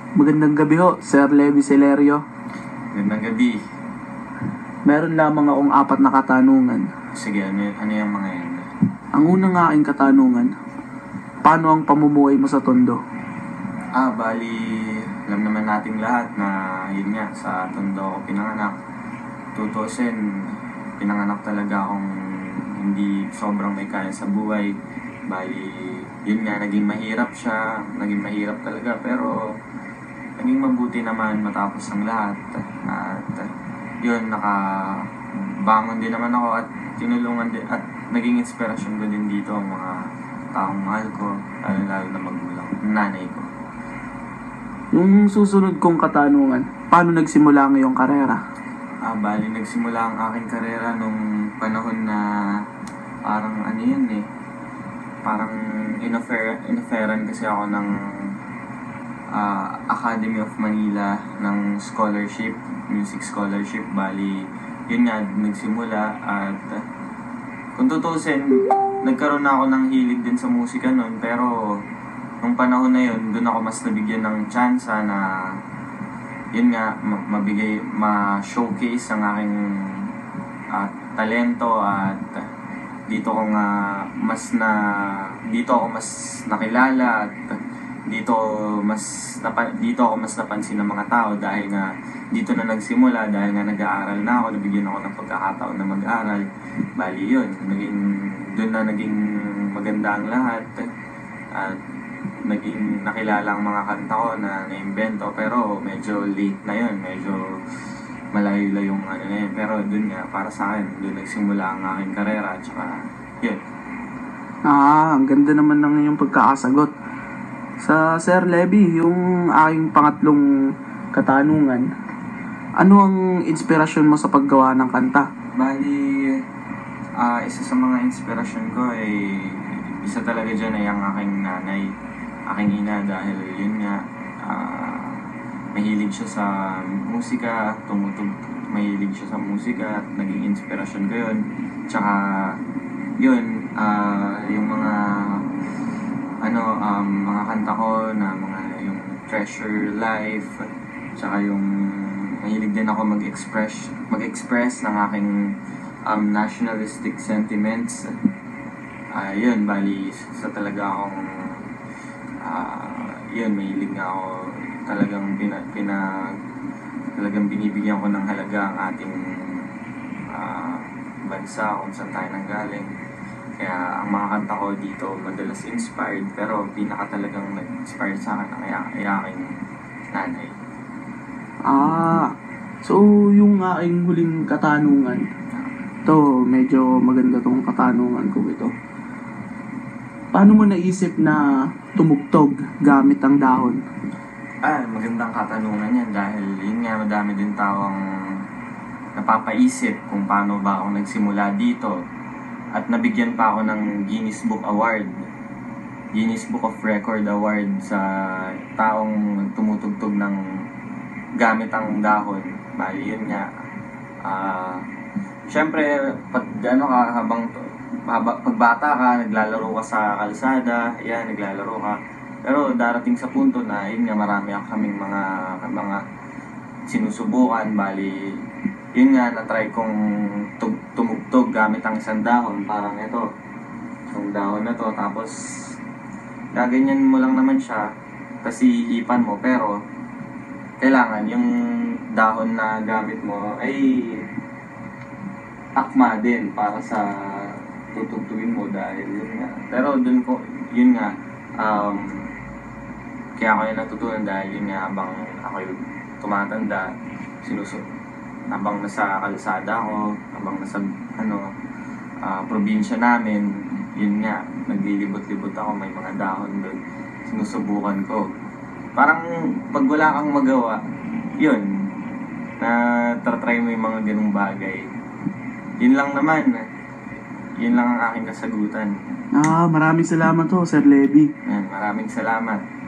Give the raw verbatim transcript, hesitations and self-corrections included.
Magandang gabi ho, Sir Levi Celerio. Magandang gabi. Meron lamang akong apat na katanungan. Sige, ano, ano yung mga yan? Ang unang aking katanungan, paano ang pamumuhay mo sa Tondo? Ah, bali, alam naman nating lahat na yun nga, sa Tondo ako pinanganak. two thousand, pinanganak talaga akong hindi sobrang may kaya sa buhay. Bali, yun nga, naging mahirap siya, naging mahirap talaga, pero naging mabuti naman matapos ang lahat. At yun, nakabangon din naman ako at tinulungan din at naging inspirasyon ko din dito ang mga taong mahal ko, lalo-lalo na magulang, nanay ko. Yung susunod kong katanungan, paano nagsimula ang iyong karera? Ah, bali, nagsimula ang aking karera nung panahon na parang ano yun eh, parang inoffer, inofferan kasi ako ng uh, Academy of Manila ng scholarship, music scholarship. Bali, yun nga, nagsimula at uh, kung tutusin, nagkaroon na ako ng hilig din sa musika noon, pero nung panahon na yun, doon ako mas nabigyan ng chance na yun nga, mabigay, ma-showcase ang aking uh, talento at uh, dito ko nga mas na dito ako mas nakilala at dito mas napa, dito ako mas napansin ng mga tao dahil nga dito na nagsimula, dahil nga nag-aaral na ako, nabigyan ako ng pagkakataon na mag-aral. Bali yun, naging doon na naging maganda ang lahat at naging nakilala ang mga kanta ko na naimbento, pero medyo late na yun, medyo malayo yung ano na yun. Pero dun nga, para sa akin, dun nagsimula ang aking karera at saka yun. Ah, ang ganda naman ng iyong pagkakasagot. Sa Sir Levi, yung aking pangatlong katanungan, ano ang inspirasyon mo sa paggawa ng kanta? Bali, uh, isa sa mga inspirasyon ko ay isa talaga dyan ay ang aking nanay, aking ina, dahil yun nga, uh, mahilig siya sa musika, tumutug, mahilig siya sa musika at naging inspirasyon ko yun. Tsaka yun, uh, yung mga ano, um, mga kanta ko na mga yung Treasure Life, tsaka yung mahilig din ako mag-express, mag-express ng aking um, nationalistic sentiments. Uh, yun, bali, sa talaga akong uh, yun, mahilig nga ako talagang pina, pina talagang binibigyan ko ng halaga ang ating uh, bansa kung saan tayo nanggaling. Kaya ang mga kanta ko dito madalas inspired, pero pinaka talagang nag-inspired sa akin ang ay aking nanay. Ah, so yung aking huling katanungan, to medyo maganda tong katanungan ko ito. Paano mo naisip na tumugtog gamit ang dahon? Ah, magandang katanungan yan dahil yun nga, madami din tawang napapaisip kung paano ba ako nagsimula dito. At nabigyan pa ako ng Guinness Book Award, Guinness Book of Record Award sa taong tumutugtog ng gamit ang dahon. Bali, yun nga. Uh, Siyempre, pag ano ka, habang pag bata ka, naglalaro ka sa kalsada, yan, naglalaro ka. Pero darating sa punto na, yun nga, marami kaming mga mga sinusubukan. Bali, yun nga, na-try kong tug- tumugtog gamit ang isang dahon. Parang ito, itong dahon na to. Tapos, gaganyan mo lang naman siya, kasi iipan mo. Pero, kailangan yung dahon na gamit mo ay akma din para sa tutugtugin mo, dahil yun nga. Pero dun ko, yun nga, um, kaya ako yung natutunan dahil yun nga, habang ako yung tumatanda, sinusot, habang nasa kalsada ako, habang nasa, ano, uh, probinsya namin, yun nga, naglilibot-libot ako, may mga dahon doon, sinusubukan ko. Parang, pag wala kang magawa, yun, na try mo yung mga ganung bagay. Yun lang naman, yun lang ang aking kasagutan. Ah, maraming salamat ho, Sir Levi. Yan, maraming salamat.